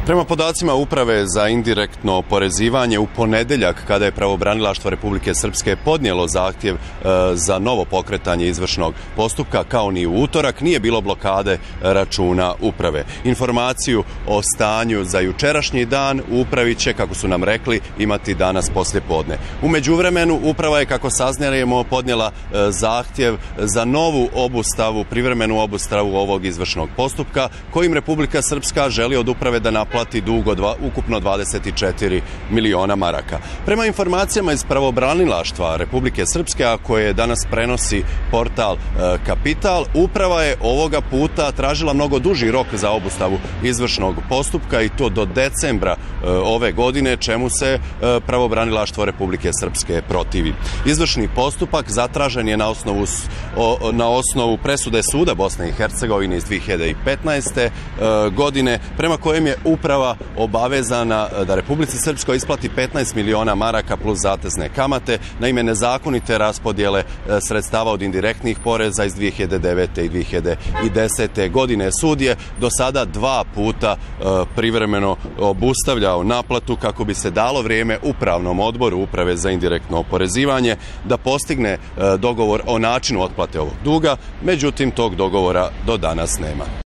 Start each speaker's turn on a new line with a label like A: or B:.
A: Prema podacima Uprave za indirektno oporezivanje, u ponedeljak, kada je pravobranilaštvo Republike Srpske podnijelo zahtjev za novo pokretanje izvršnog postupka, kao ni u utorak, nije bilo blokade računa Uprave. Informaciju o stanju za jučerašnji dan u Upravi će, kako su nam rekli, imati danas poslijepodne. U međuvremenu Uprava je, kako saznajemo, podnijela zahtjev za novu obustavu, privremenu obustavu ovog izvršnog postupka, kojim Republika Srpska želi od Uprave da naplati dug od ukupno 24 miliona maraka. Prema informacijama iz pravobranilaštva Republike Srpske, a koje danas prenosi portal Kapital, Uprava je ovoga puta tražila mnogo duži rok za obustavu izvršnog postupka, i to do decembra ove godine, čemu se pravobranilaštvo Republike Srpske protivi. Izvršni postupak zatražen je na osnovu presude Suda Bosne i Hercegovine iz 2015. godine, prema kojem je Uprava obavezana da Republici Srpskoj isplati 15 miliona maraka plus zatezne kamate na ime nezakonite raspodjele sredstava od indirektnih poreza iz 2009. i 2010. godine. Sud je do sada 2 puta privremeno obustavljao naplatu kako bi se dalo vrijeme Upravnom odboru Uprave za indirektno oporezivanje da postigne dogovor o načinu otplate ovog duga, međutim tog dogovora do danas nema.